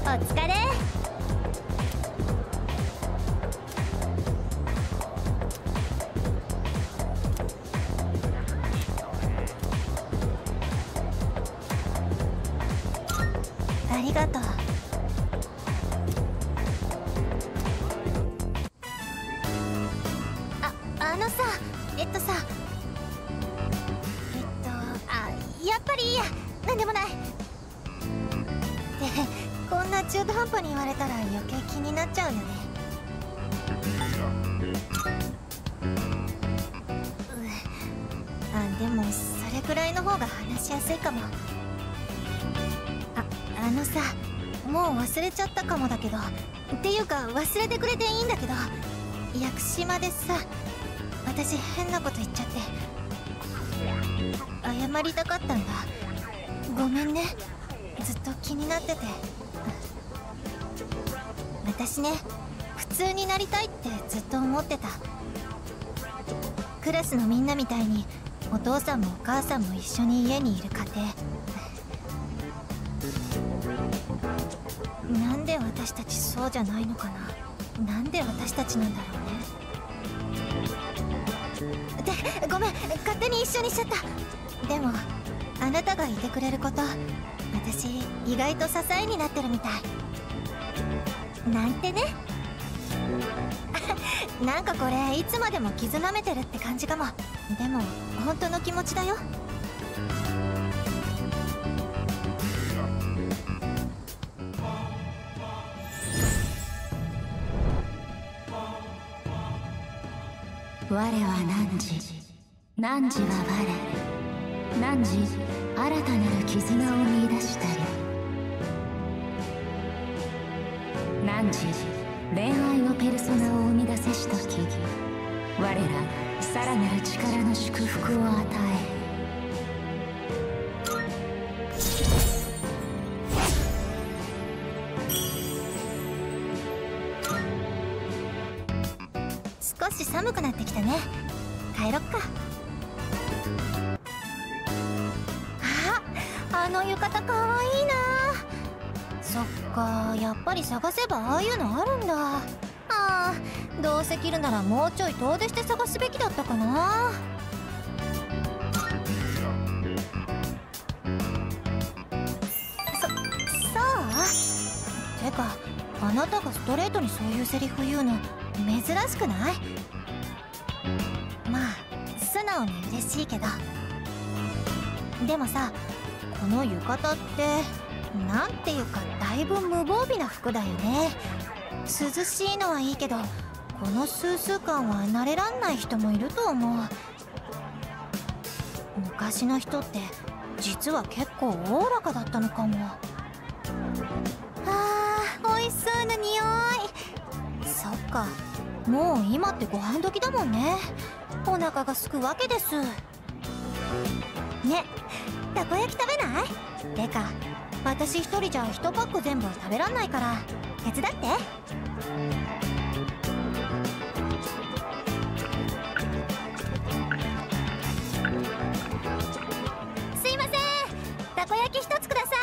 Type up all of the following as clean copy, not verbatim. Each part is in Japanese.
疲れ。ありがとう。あのさ、さ、やっぱりいいや、なんでもない。で、こんな中途半端に言われたら余計気になっちゃうよね。でもそれくらいの方が話しやすいかも。あのさ、もう忘れちゃったかもだけど、っていうか忘れてくれていいんだけど、屋久島でさ、私変なこと言っちゃって謝りたかったんだ。ごめんね、ずっと気になってて。私ね、普通になりたいってずっと思ってた。クラスのみんなみたいにお父さんもお母さんも一緒に家にいる家庭。なんで私たちそうじゃないのかな。なんで私たちなんだろうね。で、ごめん、勝手に一緒にしちゃった。でもあなたがいてくれること、私意外と支えになってるみたい。なんてね。なんかこれいつまでも傷舐めてるって感じかも。でも本当の気持ちだよ。 我は汝、汝は我。汝、新たなる絆を見出したり。汝、恋愛のペルソナを生み出せしとき、我らさらなる力の祝福を与え。 少し寒くなってきたね。帰ろっか。あの浴衣かわいいな。そっか、やっぱり探せばああいうのあるんだ。どうせ着るならもうちょい遠出して探すべきだったかな。てか、あなたがストレートにそういうセリフ言うの珍しくない？まあ素直に嬉しいけど。でもさ、この浴衣ってなんていうかだいぶ無防備な服だよね。涼しいのはいいけど、このスースー感は慣れらんない人もいると思う。昔の人って実は結構おおらかだったのかも。美味しそうな匂い。そっか、もう今ってご飯時だもんね。お腹が空くわけです。ね、たこ焼き食べない？てか私一人じゃ1パック全部食べらんないから手伝って。すいません、たこ焼き1つください。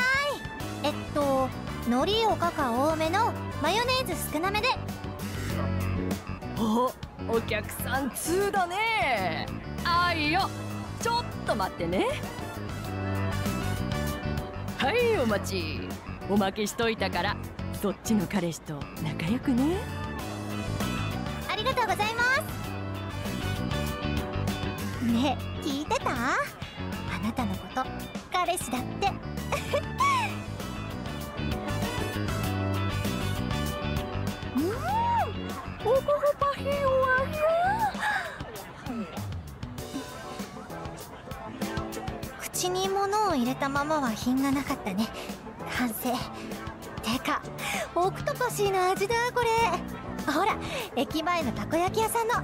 海苔おかか多めのマヨネーズ少なめで。 お客さん通だね。いいよ、ちょっと待ってね。はい、お待ち。おまけしといたからそっちの彼氏と仲良くね。 ありがとうございます。ねえ、聞いてた？あなたのこと彼氏だっておこがパヒーワ口に物を入れたままは品がなかったね。反省。てかオクトパシーな味だこれ。ほら、駅前のたこ焼き屋さんの。あ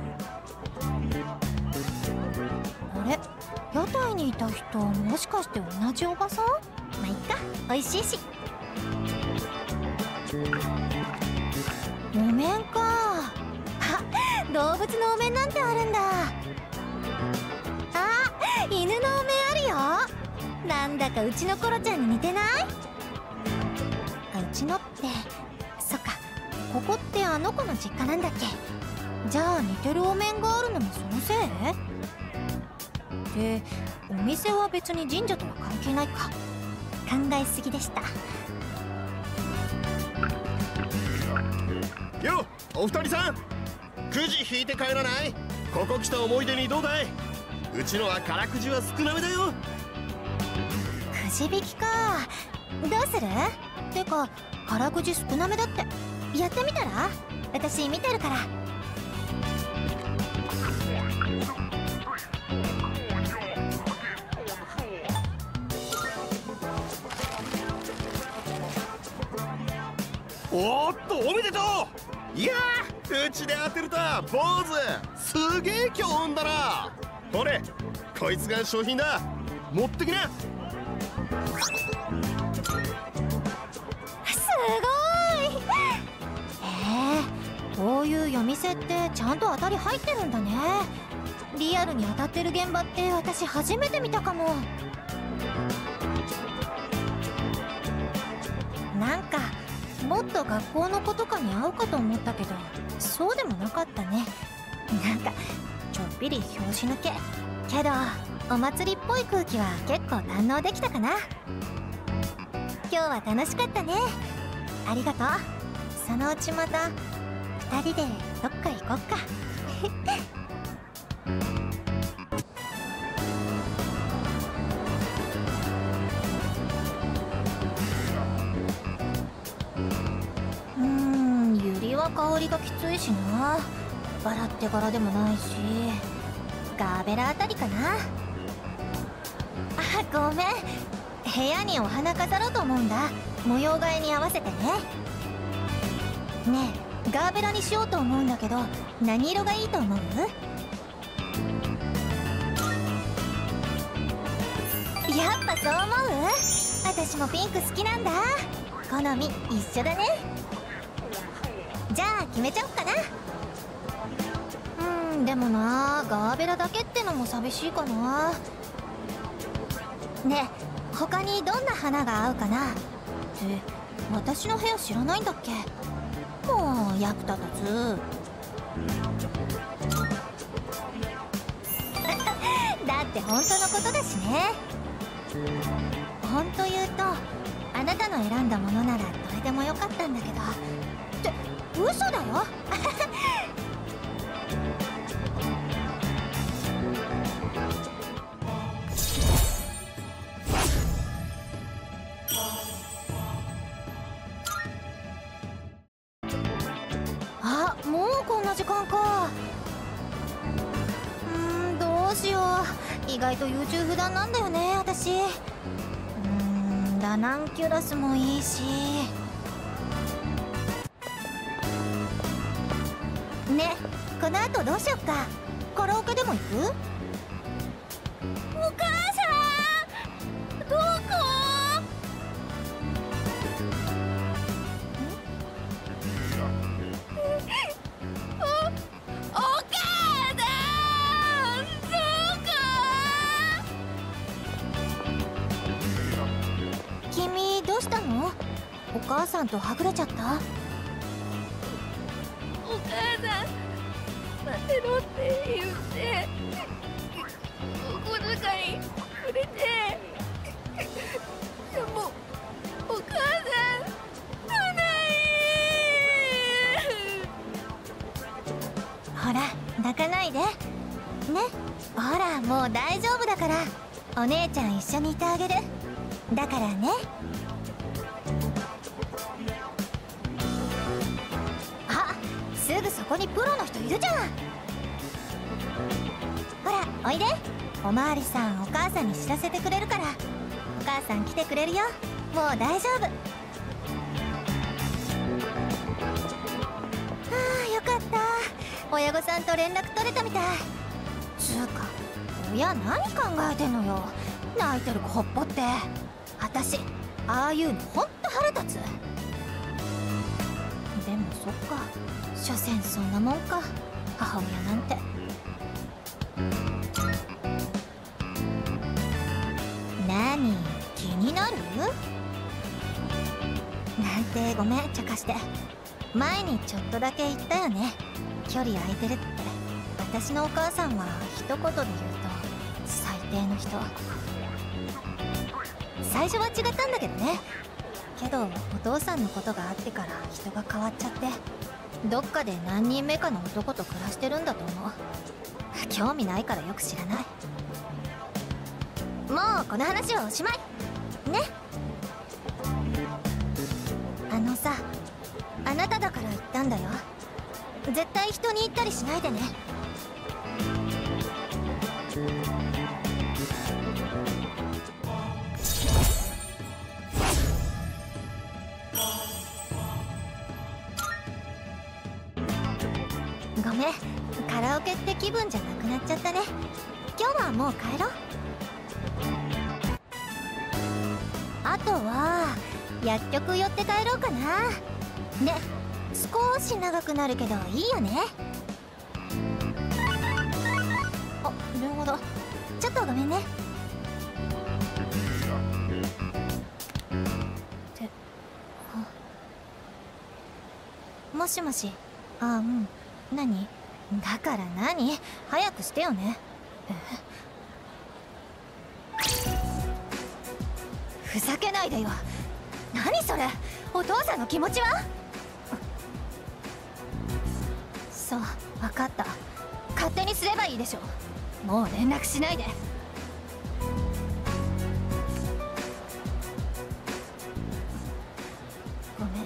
れ、屋台にいた人もしかして同じおばさん？まあいっか、美味しいし。お面か。動物のお面なんてあるんだ。犬のお面あるよ。なんだかうちのコロちゃんに似てない？ ちのって、そっか、ここってあの子の実家なんだっけ。じゃあ似てるお面があるのもそのせいで、お店は別に神社とは関係ないか。考えすぎでした。 よ、お二人さん、くじ引いて帰らない？ここ来た思い出にどうだい？うちのは空くじは少なめだよ。 くじ引きか。どうする？てか空くじ少なめだってやってみたら？私見てるから。 おーっと、おめでとう。いやー、うちで当てるとは坊主すげえ強運だな。ほれ、こいつが商品だ。持ってきな。 すごい。こういう夜店ってちゃんと当たり入ってるんだね。リアルに当たってる現場って私初めて見たかも。なんかもっと学校の子とかに会うかと思ったけど、そうでもなかったね。なんかちょっぴり拍子抜けけど、お祭りっぽい空気は結構堪能できたかな。今日は楽しかったね。ありがとう。そのうちまた2人でどっか行こっか。ユリは香りがきついしな。バラって柄でもないし、ガーベラあたりかな。あ、ごめん。部屋にお花飾ろうと思うんだ。模様替えに合わせてね。ねえ、ガーベラにしようと思うんだけど、何色がいいと思う？やっぱそう思う？私もピンク好きなんだ。好み一緒だね。じゃあ決めちゃおっかな。でもな、ガーベラだけってのも寂しいかな。ねえ、他にどんな花が合うかな。って私の部屋知らないんだっけ。もう役立たず。だって本当のことだしね。本当言うとあなたの選んだものならどれでもよかったんだけど。って嘘だよ。あ、もうこんな時間か。どうしよう。意外と優柔不断なんだよね、私。ラナンキュラスもいいし。ね、この後どうしよっか。カラオケでも行く？お母さん、どこ？お母さん、どこ？君どうしたの？お母さんとはぐれちゃった？ お母さん、待てろって言ってお小遣いくれて、でもお母さん来ない。 ほら泣かないでね。ほらもう大丈夫だから。お姉ちゃん一緒にいてあげる。だからね。あ、すぐそこにプロの人いるじゃん。ほらおいで。おまわりさんお母さんに知らせてくれるから。お母さん来てくれるよ。もう大丈夫。よかった。親御さんと連絡取れたみたい。つうか親何考えてんのよ。泣いてる子ほっぽって。私ああいうのほんと腹立つ。でもそっか、所詮そんなもんか、母親なんて。何気になる？何ってごめん茶化して。前にちょっとだけ言ったよね、距離空いてるって。私のお母さんは一言で言うと最低の人。最初は違ったんだけどね。けどお父さんのことがあってから人が変わっちゃって、どっかで何人目かの男と暮らしてるんだと思う。興味ないからよく知らない。もうこの話はおしまいね。あのさ、あなただから言ったんだよ。絶対人に言ったりしないでね。ごめん、カラオケって気分じゃなくなっちゃったね。今日はもう帰ろう。あとは薬局寄って帰ろうかな。ね、少し長くなるけどいいよね。あ、なるほど。ちょっとごめんね。ってもしもし。あ、うん。何？だから何？早くしてよね。ふざけないでよ。何それ？お父さんの気持ちは？そう、分かった。勝手にすればいいでしょ。もう連絡しないで。ごめん。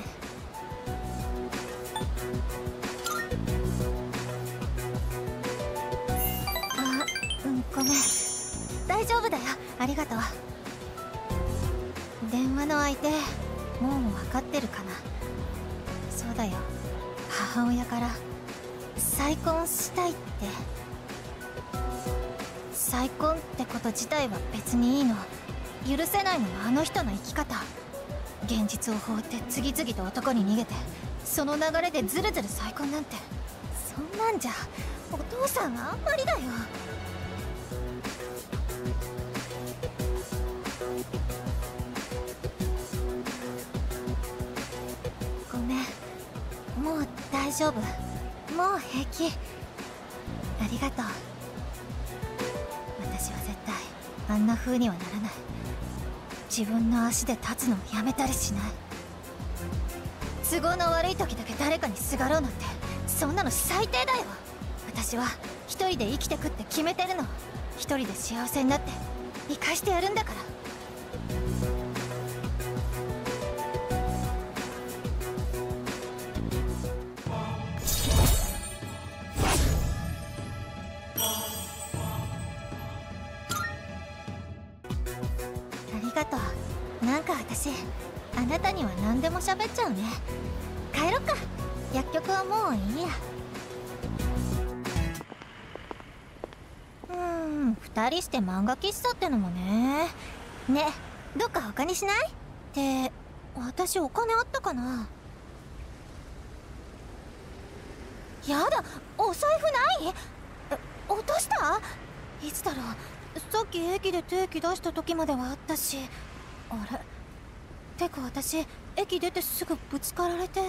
あ、ごめん。大丈夫だよ。ありがとう。電話の相手、もう分かってるかな。そうだよ。母親から再婚したいって。再婚ってこと自体は別にいいの。許せないのはあの人の生き方。現実を放って次々と男に逃げて、その流れでずるずる再婚なんて、そんなんじゃお父さんはあんまりだよ。ごめん、もう大丈夫。もう平気。ありがとう。私は絶対あんな風にはならない。自分の足で立つのをやめたりしない。都合の悪い時だけ誰かにすがろうなんて、そんなの最低だよ。私は一人で生きてくって決めてるの。一人で幸せになって生かしてやるんだから。ありがとう。なんか私、あなたには何でも喋っちゃうね。帰ろっか。薬局はもういいや。二人して漫画喫茶ってのもね。ね、どっか他にしない？って、私お金あったかな？やだ、お財布ない？落とした？いつだろう。さっき駅で定期出した時まではあったし。あれ？てか私、駅出てすぐぶつかられて。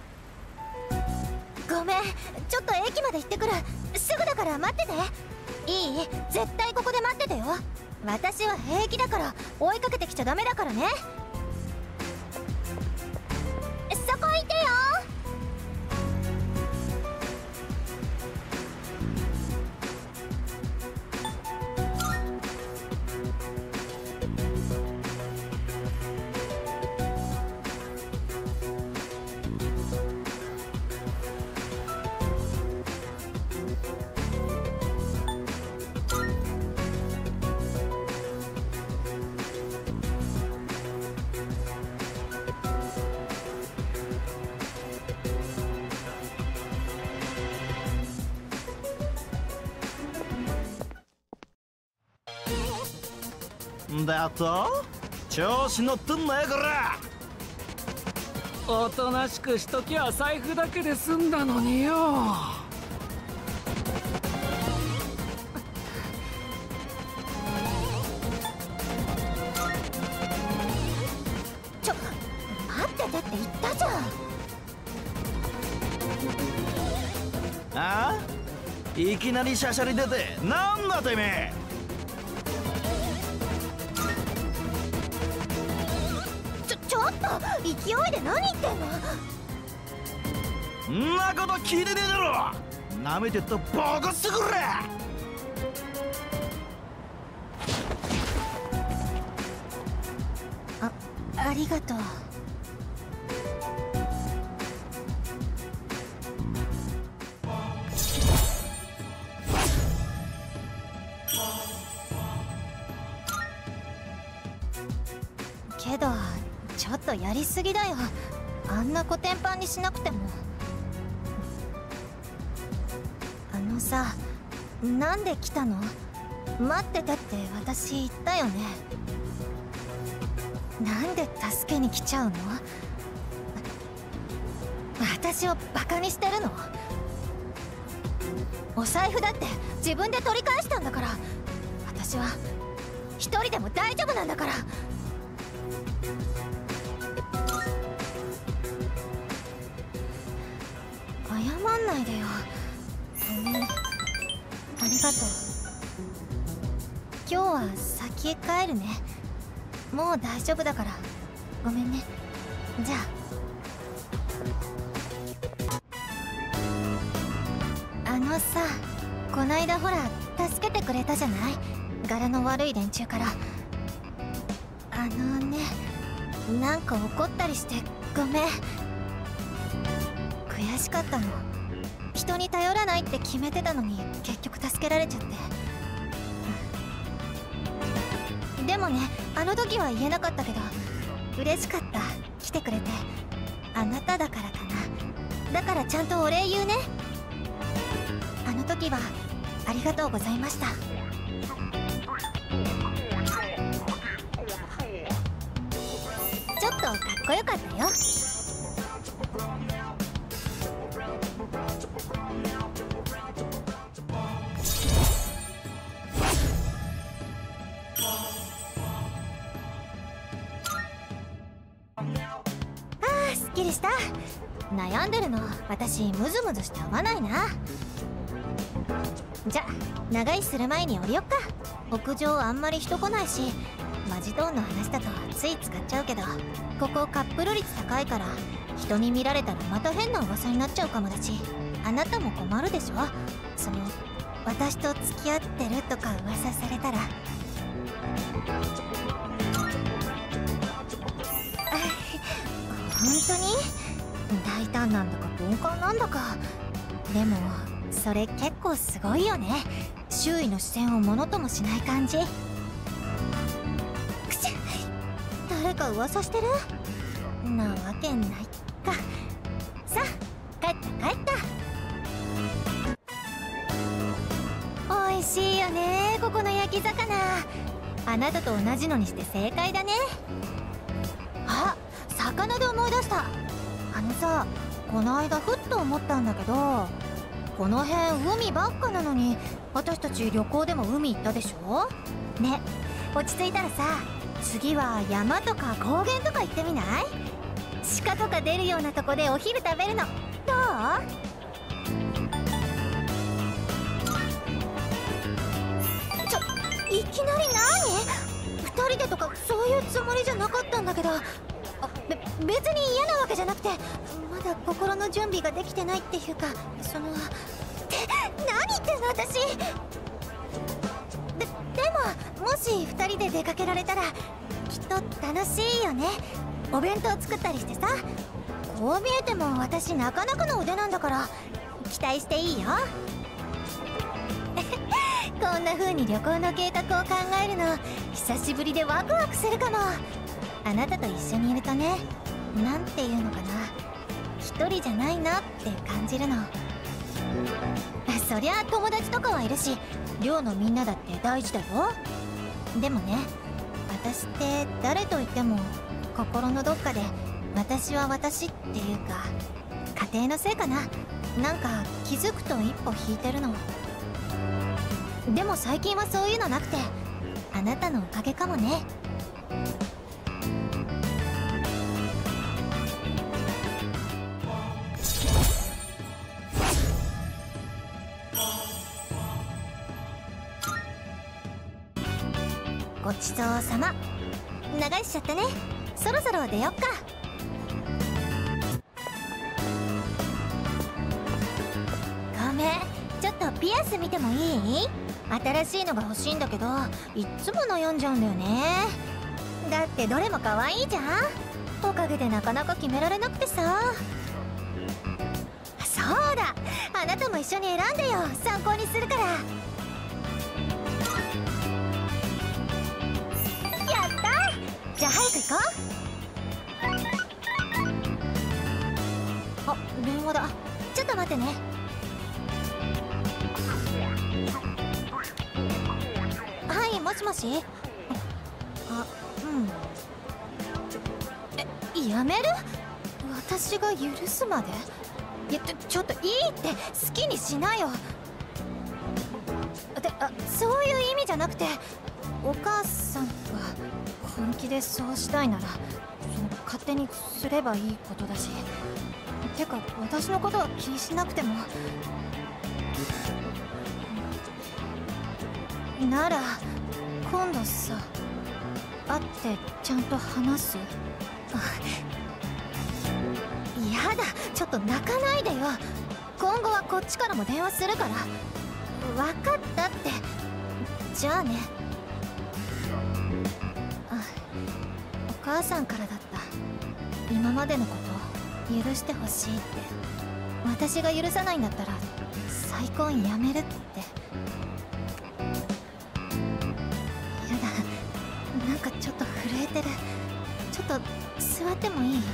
ごめん、ちょっと駅まで行ってくる。すぐだから待ってて。いい？絶対ここで待っててよ。私は平気だから、追いかけてきちゃダメだからね。そこいてよ。 だと調子乗ってんなよこら。 おとなしくしときゃ財布だけで済んだのによ。 待っててって言ったじゃん。 ああ、いきなりシャシャリ出てなんだてめえ。 ちょっと勢いで何言ってんの。 んなこと聞いてねえだろ。なめてっとボコすぐれ。 ありがとう。けどちょっとやりすぎだよ。あんなコテンパンにしなくても。あのさ、なんで来たの？待っててって私言ったよね。なんで助けに来ちゃうの？私をバカにしてるの？お財布だって自分で取り返したんだから。私は一人でも大丈夫なんだから。謝んないでよ。ごめん。ありがとう。今日は先へ帰るね。もう大丈夫だから。ごめんね。じゃあ。あのさ、こないだほら助けてくれたじゃない？柄の悪い連中から。あのね、なんか怒ったりしてごめん。悔しかったの。人に頼らないって決めてたのに結局助けられちゃって。でもね、あの時は言えなかったけど嬉しかった。来てくれて。あなただからかな。だからちゃんとお礼言うね。あの時はありがとうございました。ちょっとかっこよかったよ。すっきりした。悩んでるの私ムズムズして合わないな。じゃ長居する前に降りよっか。屋上あんまり人来ないし、マジトーンの話だとつい使っちゃうけど、ここカップル率高いから人に見られたらまた変な噂になっちゃうかもだし、あなたも困るでしょ。その私と付き合ってるとか噂されたら。本当に大胆なんだか鈍感なんだか。でもそれ結構すごいよね。周囲の視線をものともしない感じ。くしゃ、誰か噂してる？なわけないか。さあ帰った帰った。美味しいよねここの焼き魚。あなたと同じのにして正解だね。あ、魚で思い出した。あのさ、この間ふっと思ったんだけど、この辺海ばっかなのに私たち旅行でも海行ったでしょ。ね、落ち着いたらさ、次は山とか高原とか行ってみない？鹿とか出るようなとこでお昼食べるのどう？いきなり何？2人でとかそういうつもりじゃなかったんだけど。別に嫌なわけじゃなくて、まだ心の準備ができてないっていうか、そのって何言ってんの私。でももし2人で出かけられたらきっと楽しいよね。お弁当作ったりしてさ。こう見えても私なかなかの腕なんだから期待していいよ。こんな風に旅行の計画を考えるの久しぶりでワクワクするかも。あなたと一緒にいるとね、なんていうのかな、一人じゃないなって感じるの。そりゃ友達とかはいるし、寮のみんなだって大事だよ。でもね、私って誰といっても心のどっかで私は私っていうか、家庭のせいかな、なんか気づくと一歩引いてるの。でも最近はそういうのなくて、あなたのおかげかもね。 ごちそうさま。長いしちゃったね。そろそろ出よっか。ごめん、ちょっとピアス見てもいい？新しいのが欲しいんだけど、いっつも悩んじゃうんだよね。だってどれも可愛いじゃん。おかげでなかなか決められなくてさ。そうだ、あなたも一緒に選んでよ。参考にするから。やった！じゃあ早く行こう。あ、電話だ。ちょっと待ってね。はい、もしもし。やめる？私が許すまで？いや、ちょっといいって。好きにしなよ。そういう意味じゃなくて、お母さんが本気でそうしたいなら勝手にすればいいことだし。てか私のことは気にしなくても。なら今度さ、会ってちゃんと話す？やだ、ちょっと泣かないでよ。今後はこっちからも電話するから。分かったって。じゃあね。お母さんからだった。今までのこと許してほしいって。私が許さないんだったら再婚やめるって。やだ、なんかちょっと震えてる。ちょっと座ってもいい？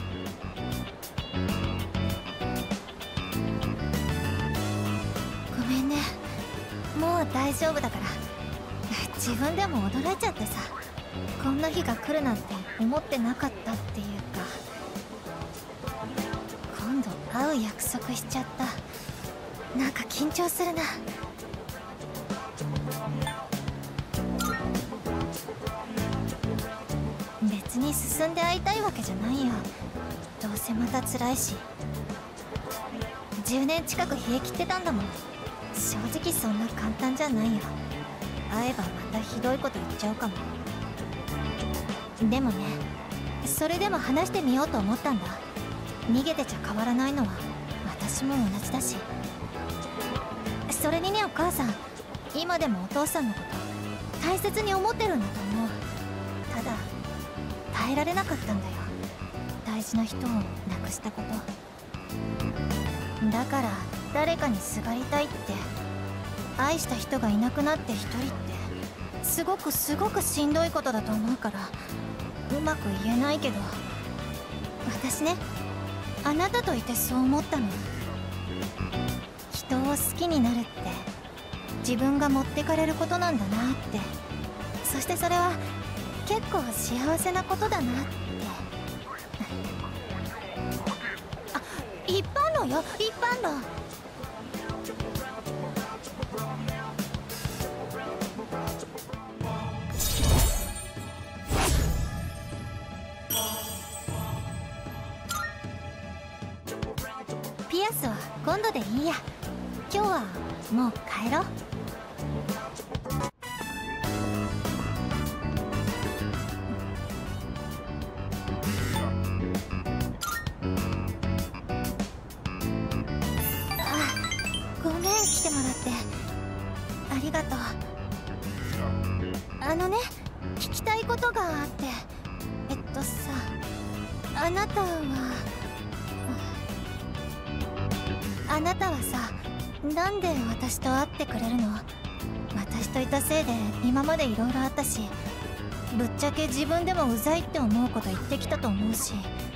ごめんね、もう大丈夫だから。自分でも驚いちゃってさ、こんな日が来るなんて思ってなかったっていうか。今度会う約束しちゃった。なんか緊張するな。別に進んで会いたいわけじゃないよ。どうせまた辛いし。10年近く冷え切ってたんだもん。正直そんな簡単じゃないよ。会えばまたひどいこと言っちゃうかも。でもね、それでも話してみようと思ったんだ。逃げてちゃ変わらないのは私も同じだし。それにね、お母さん、今でもお父さんのこと大切に思ってるんだと思う。ただ耐えられなかったんだよ、大事な人を亡くしたこと。だから誰かにすがりたいって、愛した人がいなくなって一人ってすごくしんどいことだと思うから、うまく言えないけど、私ね、あなたといてそう思ったの。人を好きになるって自分が持ってかれることなんだなって。そしてそれは結構幸せなことだなって。あ、一般論よ、一般論。ピアスは今度でいいや。今日はもう帰ろう。ごめん、来てもらってありがとう。ね、聞きたいことがあって。さ、あなたはさ、なんで私と会ってくれるの？私といたせいで今までいろいろあったし、ぶっちゃけ自分でもうざいって思うこと言ってきたと思うし。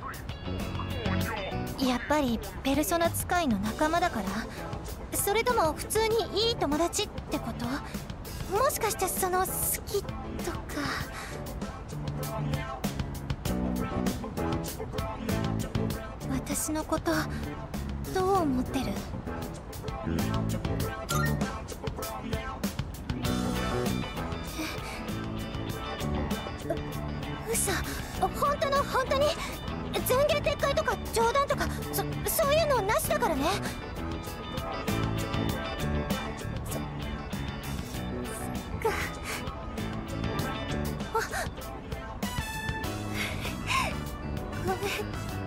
やっぱりペルソナ使いの仲間だから？それとも普通にいい友達ってこと？もしかしてその好きとか。私のことどう思ってる？嘘？本当に前言撤回とか冗談とかそういうのなしだからね。そっか。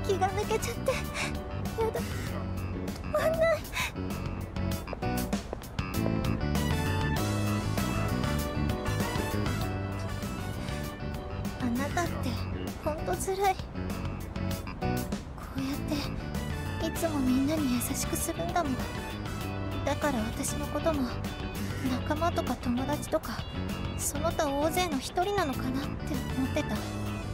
気が抜けちゃって。やだ、止まんない。あなたってほんとずるい。こうやっていつもみんなに優しくするんだもん。だから私のことも仲間とか友達とかその他大勢の一人なのかなって思ってた。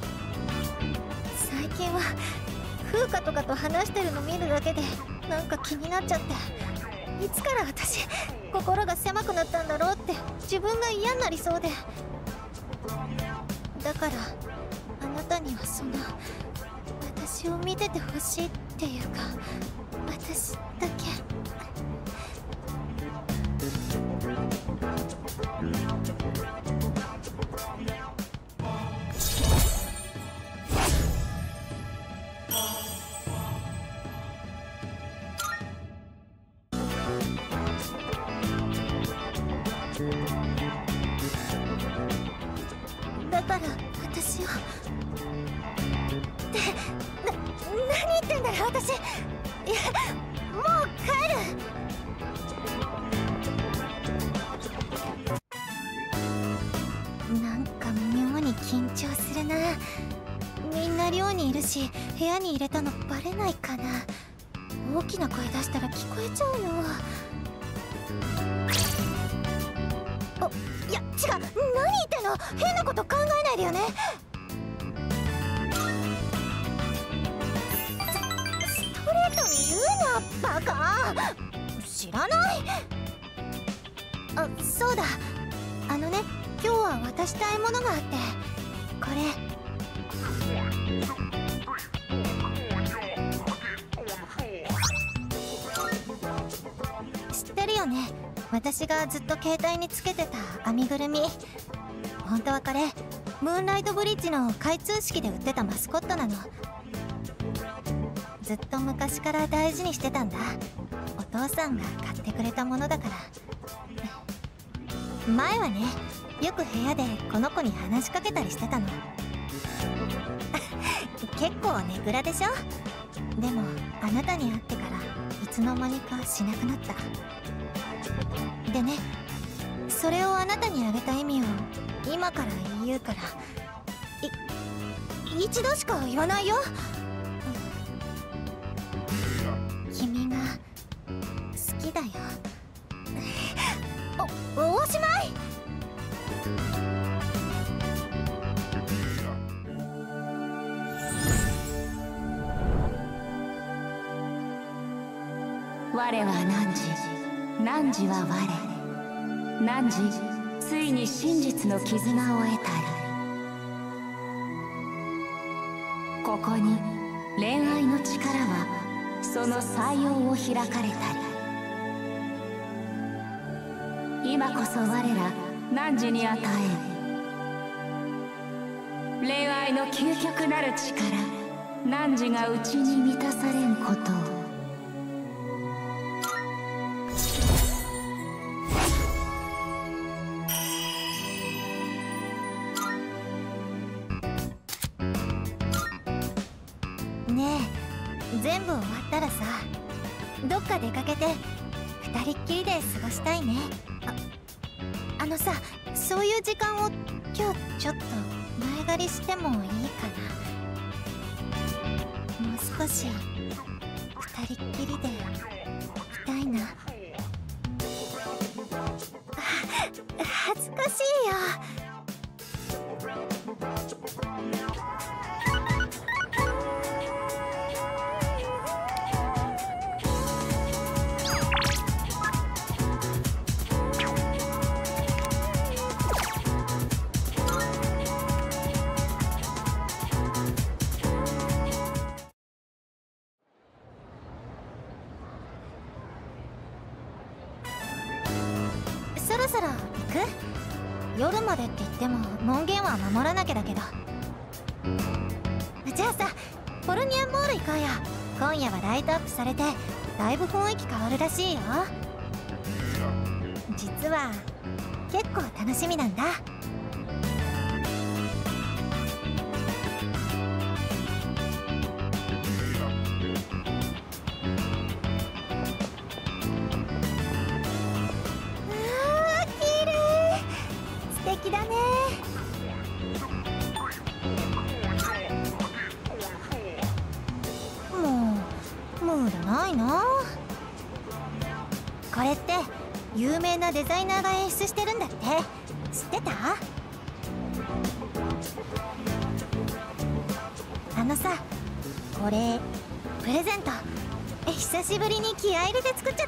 最近は風花とかと話してるの見るだけでなんか気になっちゃって、いつから私心が狭くなったんだろうって自分が嫌になりそうで。だからあなたにはその私を見ててほしいっていうか、私だけ。だから私をって何言ってんだよ私。いや、もう帰る。なんか妙に緊張するな。みんな寮にいるし部屋に入れたのバレないかな。大きな声出したら聞こえちゃうよ。いや違う、何言ってんの。変なこと考えないでよね。ストレートに言うなバカ。知らない。あ、そうだ、あのね、今日は渡したいものがあって、これ。知ってるよね、私がずっと携帯につけてた編みぐるみ。本当はこれムーンライトブリッジの開通式で売ってたマスコットなの。ずっと昔から大事にしてたんだ。お父さんが買ってくれたものだから。前はね、よく部屋でこの子に話しかけたりしてたの結構ネグラでしょ。でもあなたに会ってからいつの間にかしなくなった。でね、それをあなたにあげた意味を今から言うから、一度しか言わないよ。君が好きだよ。おしまい。 我は汝は我。汝、ついに真実の絆を得たり。ここに恋愛の力はその採用を開かれたり。今こそ我ら汝に与えん恋愛の究極なる力、汝が内に満たされんことを。 全部終わったらさ、どっか出かけて二人っきりで過ごしたいね。あのさ、そういう時間を今日ちょっと前借りしてもいいかな。もう少し二人っきりでいたいな。恥ずかしいよ。そろそろ行く？夜までって言っても門限は守らなきゃだけど。じゃあさ、ポルニアンモール行こうよ。今夜はライトアップされてだいぶ雰囲気変わるらしいよ。実は結構楽しみなんだ。 ムールないな。これって有名なデザイナーが演出してるんだって。知ってた？あのさ、これプレゼント。久しぶりに気合い入れて作っちゃった。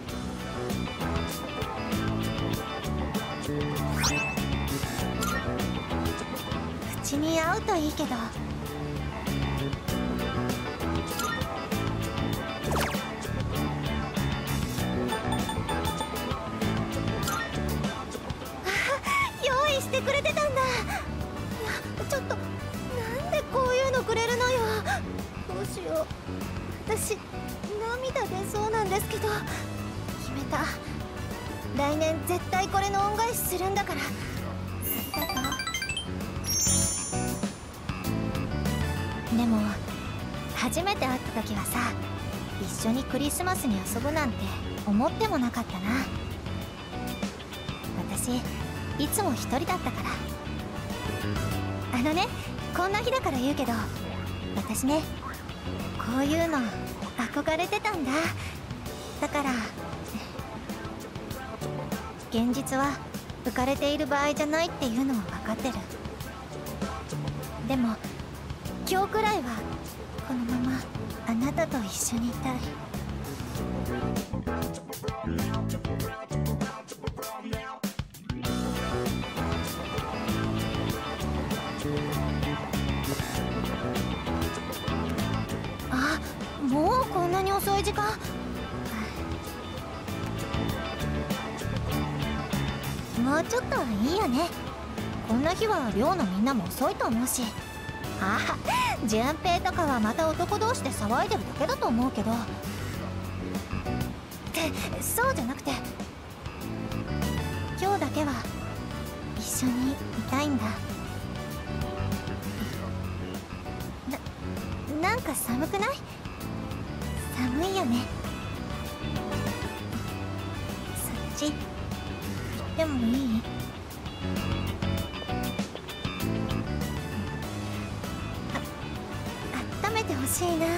口に合うといいけど。用意してくれてたんだ。いや、ちょっとなんでこういうのくれるのよ。どうしよう。私涙出そうなんですけど、決めた。来年絶対これの恩返しするんだから。ありがとう。でも初めて会った時はさ、一緒にクリスマスに遊ぶなんて思ってもなかったな。私いつも一人だったから。あのね、こんな日だから言うけど、私ね、こういうの憧れてたんだ。だから現実は浮かれている場合じゃないっていうのは分かってる。でも今日くらいはこのままあなたと一緒にいたい。あ、もうこんなに遅い時間。もうちょっといいよね。こんな日は寮のみんなも遅いと思うし。ああ、順平とかはまた男同士で騒いでるだけだと思うけど。ってそうじゃなくて、今日だけは一緒にいたいんだ。なんか寒くない？寒いよね。そっち行ってもいい？温めてほしいな、なんて。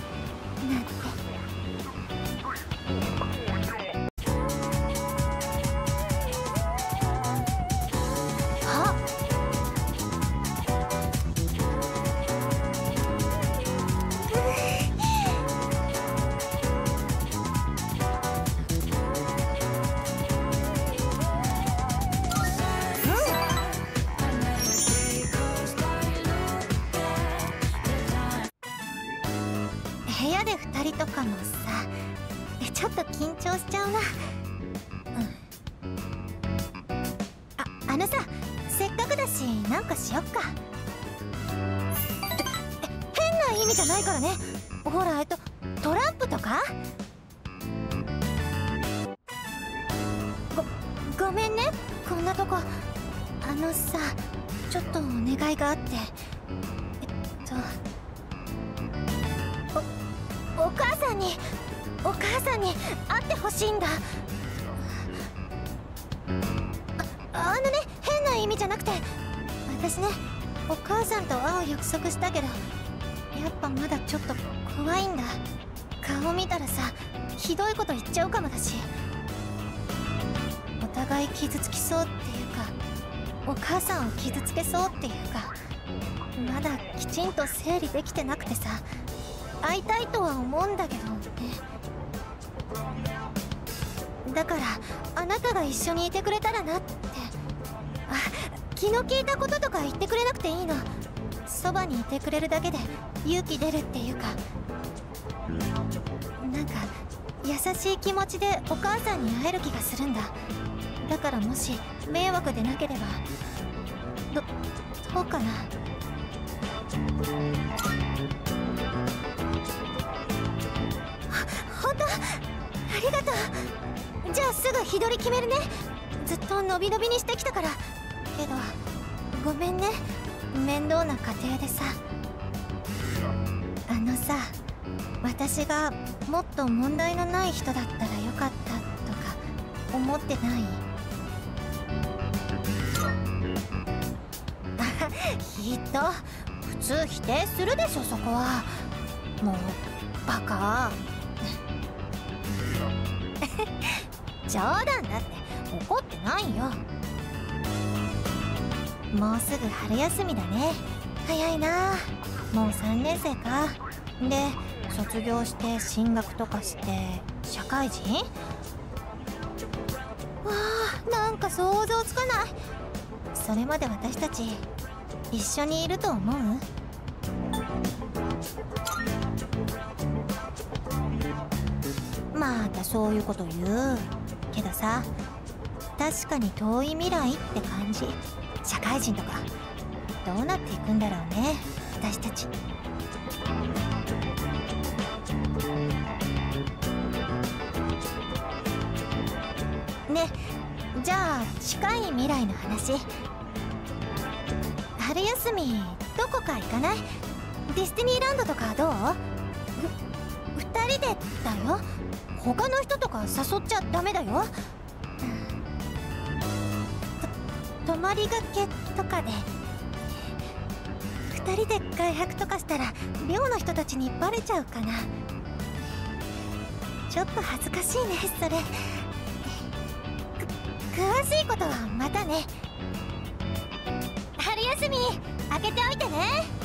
あっ、部屋で2人とかもさ、ちょっと緊張しちゃうな。あのさ、せっかくだしなんかしよっか。変な意味じゃないからね。ほら、トランプとか。ごめんね、こんなとこ。あのさ、ちょっとお願いがあって。お母さんに会ってほしいんだ。あのね、変な意味じゃなくて、私ね、お母さんと会う約束したけど、やっぱまだちょっと怖いんだ。顔見たらさ、ひどいこと言っちゃうかもだし、お互い傷つきそうっていうか、お母さんを傷つけそうっていうか、まだきちんと整理できてなくてさ、会いたいとは思うんだけどね。だからあなたが一緒にいてくれたらなって。気の利いたこととか言ってくれなくていいの。そばにいてくれるだけで勇気出るっていうか、なんか優しい気持ちでお母さんに会える気がするんだ。だからもし迷惑でなければ、どうかな。本当、ありがとう。じゃあすぐ日取り決めるね。ずっとのびのびにしてきたから。けどごめんね、面倒な家庭でさ。あのさ、私がもっと問題のない人だったらよかったとか思ってない？普通否定するでしょ、そこは。もうバカ冗談だって怒ってないよ。もうすぐ春休みだね。早いな。もう3年生か。で卒業して進学とかして社会人。わあ、なんか想像つかない。それまで私たち一緒にいると思う？またそういうこと言うけどさ、確かに遠い未来って感じ。社会人とかどうなっていくんだろうね、私たち。ね、じゃあ近い未来の話。春休みどこか行かない？ディスティニーランドとかどう？2人でだよ。他の人とか誘っちゃダメだよ。泊まりがけとかで。2人で外泊とかしたら寮の人たちにバレちゃうかな。ちょっと恥ずかしいねそれ。詳しいことはまたね。春休み開けておいてね。